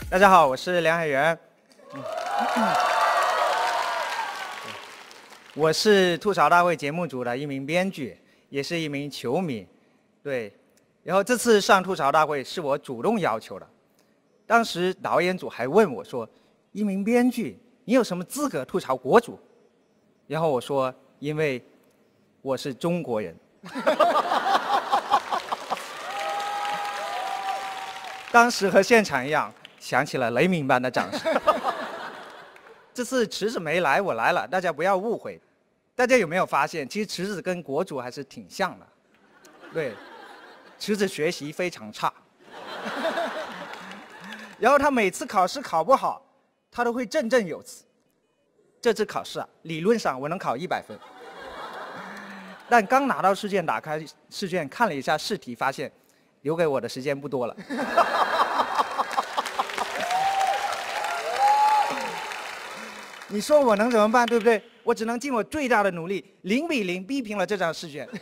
大家好，我是梁海源。我是吐槽大会节目组的一名编剧，也是一名球迷。对，然后这次上吐槽大会是我主动要求的。当时导演组还问我说：“一名编剧，你有什么资格吐槽国足？”然后我说：“因为我是中国人。”当时和现场一样，响起了雷鸣般的掌声。这次池子没来，我来了，大家不要误会。大家有没有发现，其实池子跟国足还是挺像的？对，池子学习非常差，然后他每次考试考不好，他都会振振有词。这次考试啊，理论上我能考100分，但刚拿到试卷，打开试卷看了一下试题，发现留给我的时间不多了。你说我能怎么办，对不对？我只能尽我最大的努力，0-0逼平了这张试卷，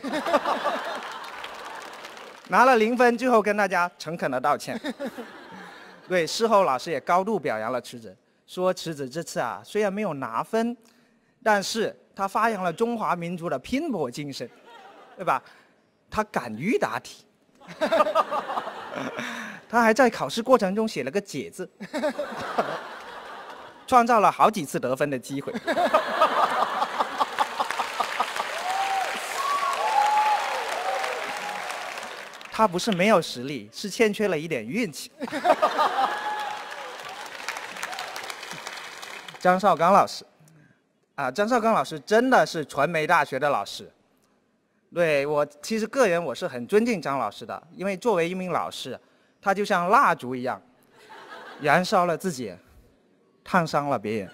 拿了0分，最后跟大家诚恳的道歉。对，事后老师也高度表扬了池子，说池子这次啊虽然没有拿分，但是他发扬了中华民族的拼搏精神，对吧？他敢于答题，他还在考试过程中写了个解字。创造了好几次得分的机会。他不是没有实力，是欠缺了一点运气。张绍刚老师，张绍刚老师真的是传媒大学的老师。对，我其实个人我是很尊敬张老师的，因为作为一名老师，他就像蜡烛一样，燃烧了自己，烫伤了别人。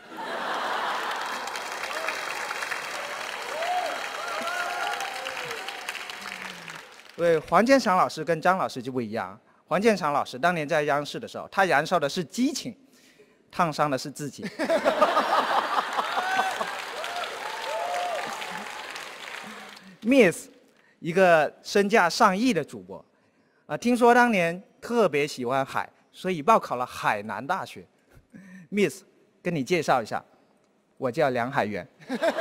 对，黄健翔老师跟张老师就不一样。黄健翔老师当年在央视的时候，他燃烧的是激情，烫伤的是自己。Miss， 一个身价上亿的主播，听说当年特别喜欢海，所以报考了海南大学。Miss， 跟你介绍一下，我叫梁海源。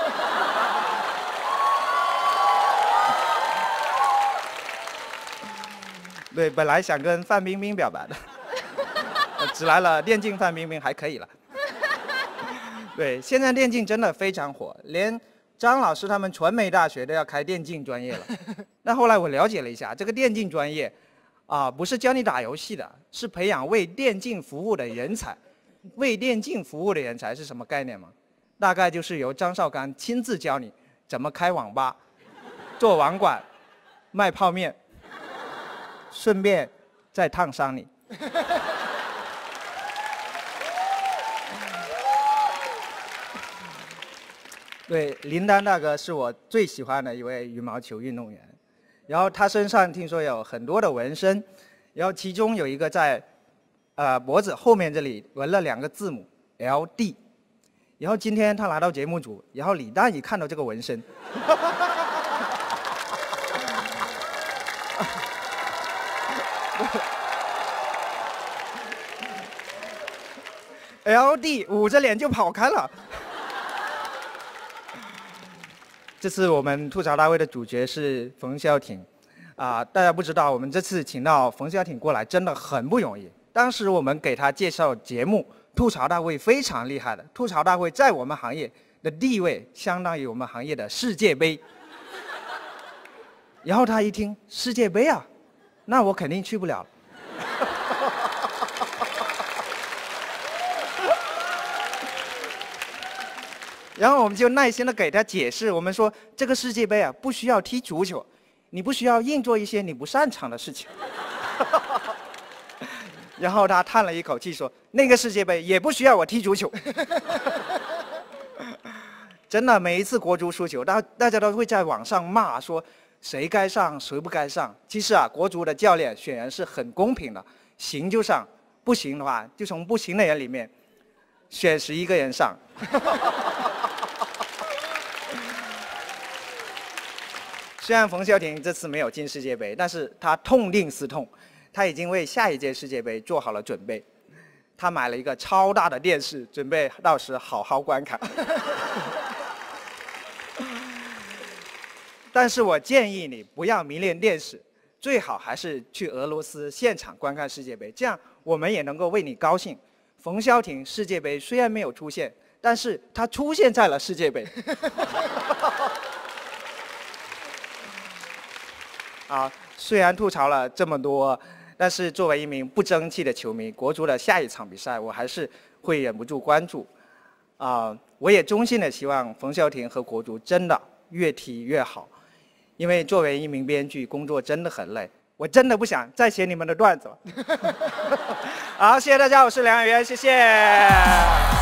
对，本来想跟范冰冰表白的，只来了电竞范冰冰还可以了。对，现在电竞真的非常火，连张老师他们传媒大学都要开电竞专业了。那后来我了解了一下，这个电竞专业不是教你打游戏的，是培养为电竞服务的人才。为电竞服务的人才是什么概念吗？大概就是由张绍刚亲自教你怎么开网吧、做网管、卖泡面，顺便再烫伤你。对，林丹大哥是我最喜欢的一位羽毛球运动员，然后他身上听说有很多的纹身，然后其中有一个在脖子后面这里纹了2个字母 LD， 然后今天他来到节目组，然后李诞一看到这个纹身，LD 捂着脸就跑开了。这次我们吐槽大会的主角是冯潇霆，大家不知道，我们这次请到冯潇霆过来真的很不容易。当时我们给他介绍节目，吐槽大会非常厉害的，吐槽大会在我们行业的地位相当于我们行业的世界杯。然后他一听世界杯啊，那我肯定去不了。然后我们就耐心的给他解释，我们说这个世界杯啊不需要踢足球，你不需要硬做一些你不擅长的事情。然后他叹了一口气说，那个世界杯也不需要我踢足球。真的，每一次国足输球，大家都会在网上骂说谁该上谁不该上。其实国足的教练选人是很公平的，行就上，不行的话就从不行的人里面选11个人上。虽然冯潇霆这次没有进世界杯，但是他痛定思痛，他已经为下一届世界杯做好了准备。 他买了一个超大的电视，准备到时好好观看。但是我建议你不要迷恋电视，最好还是去俄罗斯现场观看世界杯，这样我们也能够为你高兴。冯潇霆世界杯虽然没有出现，但是他出现在了世界杯。啊，虽然吐槽了这么多，但是作为一名不争气的球迷，国足的下一场比赛我还是会忍不住关注。我也衷心的希望冯潇霆和国足真的越踢越好。因为作为一名编剧，工作真的很累，我真的不想再写你们的段子了。好，谢谢大家，我是梁远元，谢谢。